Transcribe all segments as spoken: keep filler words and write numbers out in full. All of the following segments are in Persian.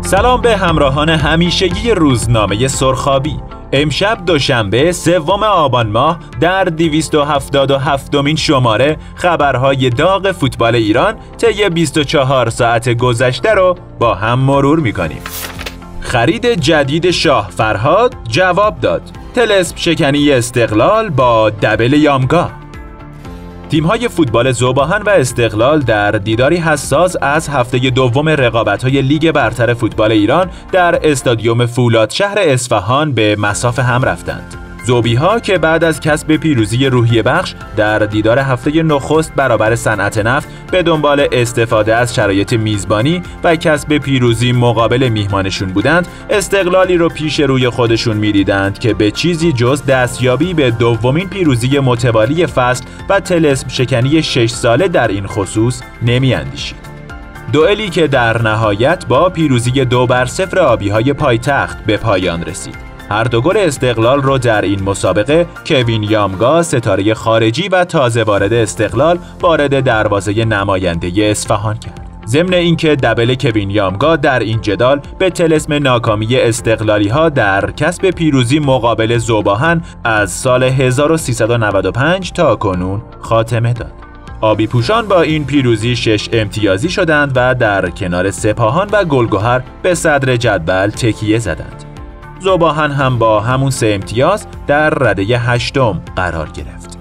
سلام به همراهان همیشگی روزنامه سرخابی. امشب دوشنبه سوم آبان ماه در دویست و هفتاد و هفتمین شماره خبرهای داغ فوتبال ایران طی بیست و چهار ساعت گذشته رو با هم مرور می‌کنیم. خرید جدید شاه فرهاد جواب داد. طلسم شکنی استقلال با دبل یامگا. تیم‌های فوتبال ذوب‌آهن و استقلال در دیداری حساس از هفته دوم رقابت‌های لیگ برتر فوتبال ایران در استادیوم فولادشهر اصفهان به مصاف هم رفتند. ذوبی‌ها که بعد از کسب پیروزی روحیه بخش در دیدار هفته نخست برابر صنعت نفت به دنبال استفاده از شرایط میزبانی و کسب پیروزی مقابل میهمانشون بودند، استقلالی رو پیش روی خودشون می‌دیدند که به چیزی جز دستیابی به دومین پیروزی متوالی فصل و طلسم شکنی شش ساله در این خصوص نمی‌اندیشید. دوئلی که در نهایت با پیروزی دو بر صفر آبی‌های پایتخت به پایان رسید. هر دو گل استقلال رو در این مسابقه کوین یامگا، ستاره خارجی و تازه وارد استقلال، وارد دروازه نماینده اصفهان کرد. ضمن اینکه دبل کوین یامگا در این جدال به طلسم ناکامی استقلالی ها در کسب پیروزی مقابل ذوب‌آهن از سال هزار و سیصد و نود و پنج تا کنون خاتمه داد. آبی پوشان با این پیروزی شش امتیازی شدند و در کنار سپاهان و گلگهر به صدر جدول تکیه زدند. ذوب‌آهن هم با همون سه امتیاز در رده هشتم قرار گرفت.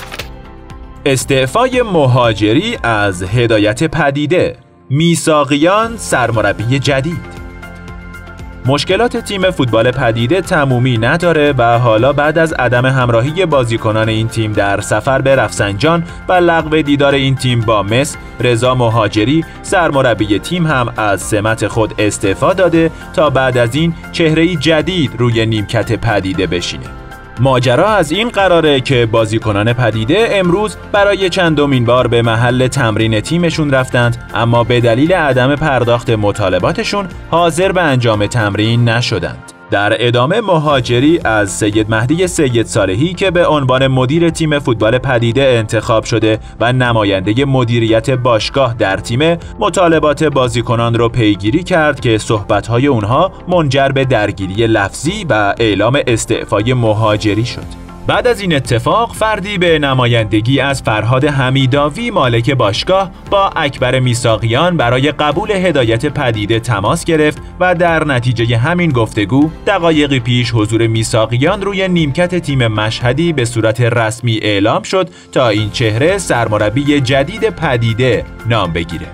استعفای مهاجری از هدایت پدیده، میثاقیان سرمربی جدید. مشکلات تیم فوتبال پدیده تمومی نداره و حالا بعد از عدم همراهی بازیکنان این تیم در سفر به رفسنجان و لغو دیدار این تیم با مس، رضا مهاجری سرمربی تیم هم از سمت خود استعفا داده تا بعد از این چهره‌ای جدید روی نیمکت پدیده بشینه. ماجرا از این قراره که بازیکنان پدیده امروز برای چندمین بار به محل تمرین تیمشون رفتند، اما به دلیل عدم پرداخت مطالباتشون حاضر به انجام تمرین نشدند. در ادامه مهاجری از سید مهدی سید صالحی که به عنوان مدیر تیم فوتبال پدیده انتخاب شده و نماینده مدیریت باشگاه در تیم، مطالبات بازیکنان رو پیگیری کرد که صحبت‌های اونها منجر به درگیری لفظی و اعلام استعفای مهاجری شد. بعد از این اتفاق فردی به نمایندگی از فرهاد حمیداوی مالک باشگاه با اکبر میثاقیان برای قبول هدایت پدیده تماس گرفت و در نتیجه همین گفتگو دقایقی پیش حضور میثاقیان روی نیمکت تیم مشهدی به صورت رسمی اعلام شد تا این چهره سرمربی جدید پدیده نام بگیره.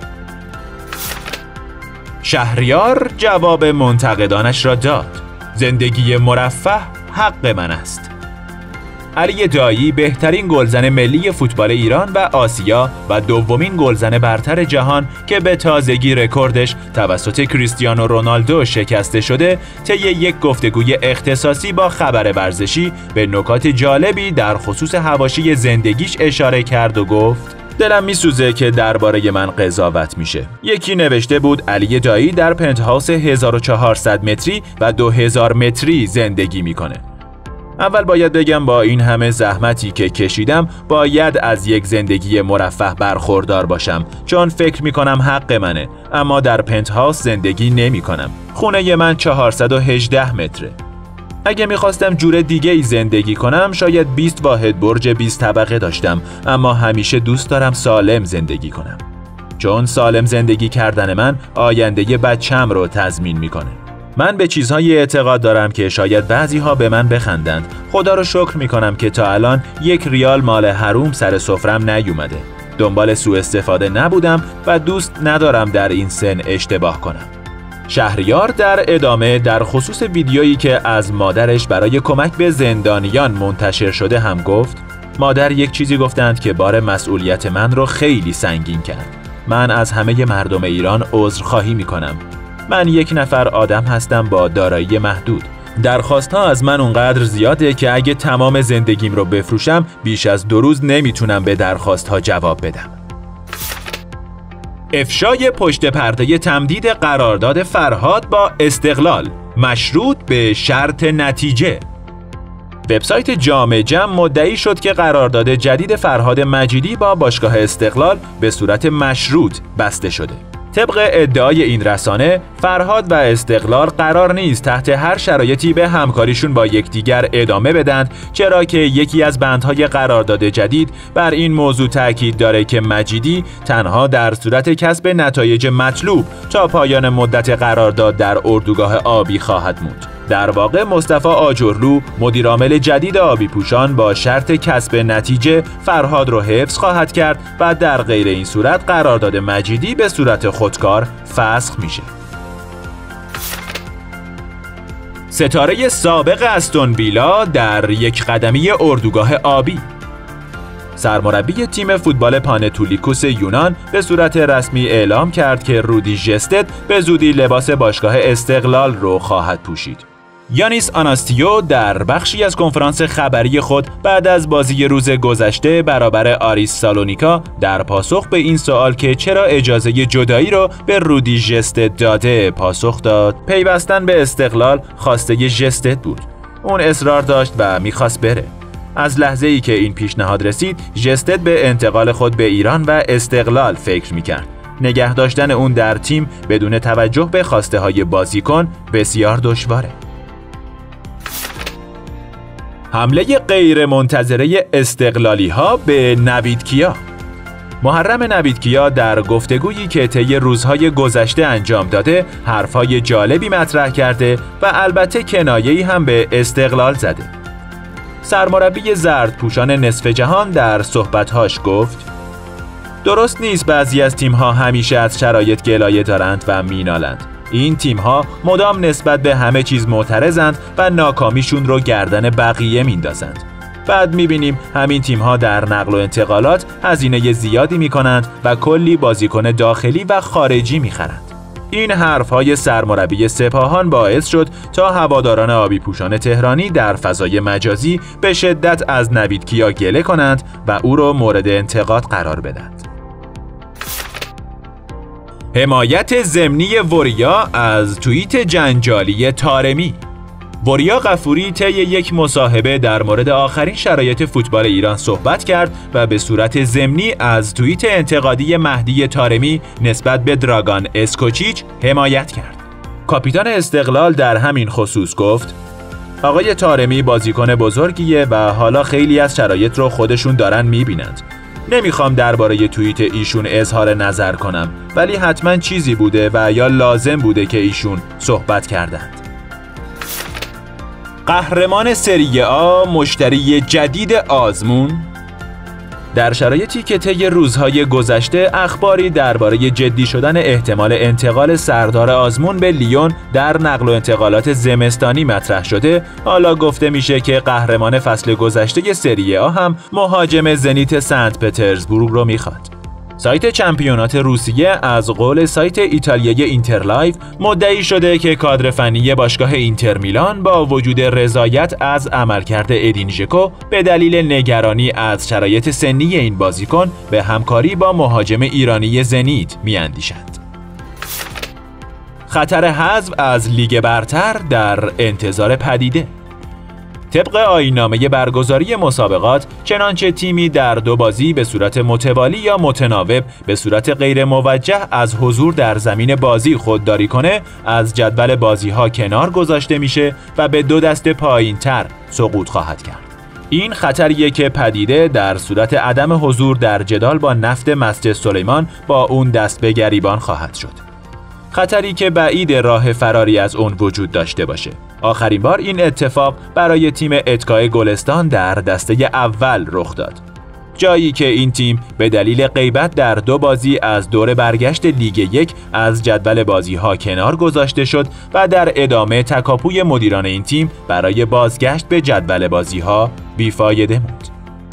شهریار جواب منتقدانش را داد. زندگی مرفه حق من است. علی دایی بهترین گلزن ملی فوتبال ایران و آسیا و دومین گلزن برتر جهان که به تازگی رکوردش توسط کریستیانو رونالدو شکسته شده، طی یک گفتگوی اختصاصی با خبر ورزشی به نکات جالبی در خصوص حواشی زندگیش اشاره کرد و گفت: دلم میسوزه که درباره من قضاوت میشه. یکی نوشته بود علی دایی در پنتهاوس هزار و چهارصد متری و دو هزار متری زندگی میکنه. اول باید بگم با این همه زحمتی که کشیدم باید از یک زندگی مرفه برخوردار باشم، چون فکر میکنم حق منه، اما در پنتهاوس زندگی نمی کنم. خونه من چهارصد و هجده متره. اگه میخواستم جور دیگه ای زندگی کنم شاید بیست واحد برج بیست طبقه داشتم، اما همیشه دوست دارم سالم زندگی کنم، چون سالم زندگی کردن من آینده بچم رو تضمین میکنه. من به چیزهایی اعتقاد دارم که شاید بعضی ها به من بخندند. خدا رو شکر میکنم که تا الان یک ریال مال حروم سر سفرم نیومده. دنبال سوء استفاده نبودم و دوست ندارم در این سن اشتباه کنم. شهریار در ادامه در خصوص ویدیویی که از مادرش برای کمک به زندانیان منتشر شده هم گفت: مادر یک چیزی گفتند که بار مسئولیت من رو خیلی سنگین کرد. من از همه مردم ایران عذرخواهی میکنم. من یک نفر آدم هستم با دارایی محدود. درخواست‌ها از من اونقدر زیاده که اگه تمام زندگیم رو بفروشم بیش از دو روز نمیتونم به درخواست‌ها جواب بدم. افشای پشت پرده تمدید قرارداد فرهاد با استقلال مشروط به شرط نتیجه. وبسایت جامع جم مدعی شد که قرارداد جدید فرهاد مجیدی با باشگاه استقلال به صورت مشروط بسته شده. طبق ادعای این رسانه، فرهاد و استقلال قرار نیست تحت هر شرایطی به همکاریشون با یکدیگر ادامه بدن، چرا که یکی از بندهای قرارداد جدید بر این موضوع تاکید داره که مجیدی تنها در صورت کسب نتایج مطلوب تا پایان مدت قرارداد در اردوگاه آبی خواهد موند. در واقع مصطفی آجرلو مدیرعامل جدید آبی پوشان با شرط کسب نتیجه فرهاد رو حفظ خواهد کرد و در غیر این صورت قرارداد مجیدی به صورت خودکار فسخ میشه. ستاره سابق استون ویلا در یک قدمی اردوگاه آبی. سرمربی تیم فوتبال پانتولیکوس یونان به صورت رسمی اعلام کرد که رودی ژستد به زودی لباس باشگاه استقلال رو خواهد پوشید. یانیس آناستیو در بخشی از کنفرانس خبری خود بعد از بازی روز گذشته برابر آریس سالونیکا در پاسخ به این سوال که چرا اجازه جدایی رو به رودی ژستد داده پاسخ داد پیوستن به استقلال خواسته ژستد بود. اون اصرار داشت و میخواست بره. از لحظه‌ای که این پیشنهاد رسید ژستد به انتقال خود به ایران و استقلال فکر میکرد. نگه داشتن اون در تیم بدون توجه به خواسته های بازیکن بسیار دشواره. حمله غیر منتظره استقلالی ها به نوید کیا. محرم نوید کیا در گفتگویی که طی روزهای گذشته انجام داده حرفهای جالبی مطرح کرده و البته کنایه‌ای هم به استقلال زده. سرمربی زردپوشان نصف جهان در صحبت‌هاش گفت: درست نیست بعضی از تیم‌ها همیشه از شرایط گلایه دارند و مینالند. این تیم‌ها مدام نسبت به همه چیز معترضند و ناکامیشون رو گردن بقیه میندازند. بعد می‌بینیم همین تیم‌ها در نقل و انتقالات هزینه زیادی می‌کنند و کلی بازیکن داخلی و خارجی می‌خرند. این حرف‌های سرمربی سپاهان باعث شد تا هواداران آبی پوشان تهرانی در فضای مجازی به شدت از نوید کیا گله کنند و او را مورد انتقاد قرار بدهند. حمایت ضمنی وریا از توییت جنجالی طارمی. وریا غفوری طی یک مصاحبه در مورد آخرین شرایط فوتبال ایران صحبت کرد و به صورت ضمنی از توییت انتقادی مهدی طارمی نسبت به دراگان اسکوچیچ حمایت کرد. کاپیتان استقلال در همین خصوص گفت: آقای طارمی بازیکن بزرگیه و حالا خیلی از شرایط رو خودشون دارن میبینند. نمیخوام درباره توییت ایشون اظهار نظر کنم، ولی حتما چیزی بوده و یا لازم بوده که ایشون صحبت کردند. قهرمان سری آ مشتری جدید آزمون. در شرایطی که طی روزهای گذشته اخباری درباره جدی شدن احتمال انتقال سردار آزمون به لیون در نقل و انتقالات زمستانی مطرح شده، حالا گفته میشه که قهرمان فصل گذشته سری آ هم مهاجم زنیت سنت پترزبورگ رو میخواد. سایت چمپیونات روسیه از قول سایت ایتالیایی اینترلایو مدعی شده که کادر فنی باشگاه اینتر میلان با وجود رضایت از عملکرد ادین ژکو به دلیل نگرانی از شرایط سنی این بازیکن به همکاری با مهاجم ایرانی زنیت میاندیشند. خطر حذف از لیگ برتر در انتظار پدیده. طبق آیین‌نامه برگزاری مسابقات، چنانچه تیمی در دو بازی به صورت متوالی یا متناوب به صورت غیر موجه از حضور در زمین بازی خودداری کنه، از جدول بازی‌ها کنار گذاشته میشه و به دو دسته پایین‌تر سقوط خواهد کرد. این خطریه که پدیده در صورت عدم حضور در جدال با نفت مسجد سلیمان با اون دست به گریبان خواهد شد. خطری که بعید راه فراری از اون وجود داشته باشه. آخرین بار این اتفاق برای تیم اتکای گلستان در دسته اول رخ داد. جایی که این تیم به دلیل غیبت در دو بازی از دور برگشت لیگ یک از جدول بازی‌ها کنار گذاشته شد و در ادامه تکاپوی مدیران این تیم برای بازگشت به جدول بازی‌ها بیفایده موند.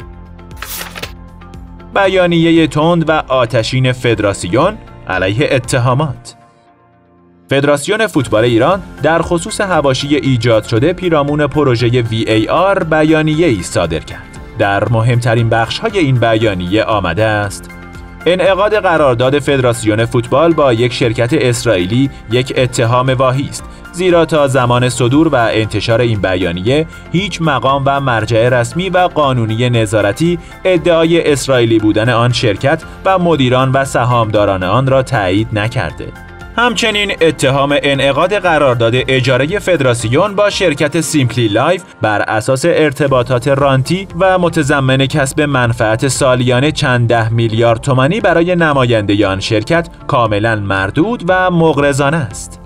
بیانیه تند و آتشین فدراسیون علیه اتهامات. فدراسیون فوتبال ایران در خصوص حواشی ایجاد شده پیرامون پروژه وی ای آر بیانیه‌ای صادر کرد. در مهمترین بخش‌های این بیانیه آمده است: انعقاد قرارداد فدراسیون فوتبال با یک شرکت اسرائیلی یک اتهام واهی است، زیرا تا زمان صدور و انتشار این بیانیه هیچ مقام و مرجع رسمی و قانونی نظارتی ادعای اسرائیلی بودن آن شرکت و مدیران و سهامداران آن را تایید نکرده. همچنین اتهام انعقاد قرارداد اجاره فدراسیون با شرکت سیمپلی لایف بر اساس ارتباطات رانتی و متضمن کسب منفعت سالیانه چند ده میلیارد تومانی برای نماینده آن شرکت کاملا مردود و مغرضانه است.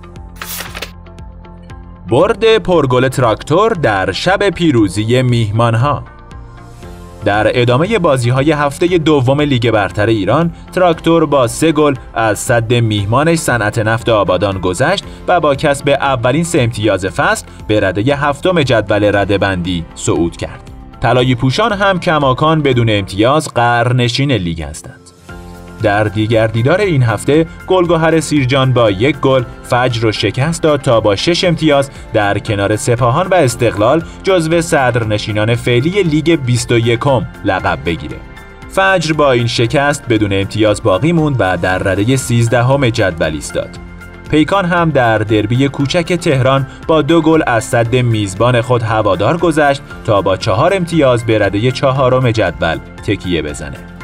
برد پرگل تراکتور در شب پیروزی میهمانها. در ادامه بازی‌های هفته دوم لیگ برتر ایران، تراکتور با سه گل از سد میهمانش صنعت نفت آبادان گذشت و با کسب اولین سه امتیاز فصل به رده هفتم جدول رده‌بندی صعود کرد. طلایی پوشان هم کماکان بدون امتیاز قرنشین لیگ هستند. در دیگر دیدار این هفته گلگهر سیرجان با یک گل فجر رو شکست داد تا با شش امتیاز در کنار سپاهان و استقلال جزو صدرنشینان فعلی لیگ بیست و یکم لقب بگیره. فجر با این شکست بدون امتیاز باقی موند و در رده سیزدهم جدول ایستاد. پیکان هم در دربی کوچک تهران با دو گل از سد میزبان خود هوادار گذشت تا با چهار امتیاز به رده چهارم جدول تکیه بزنه.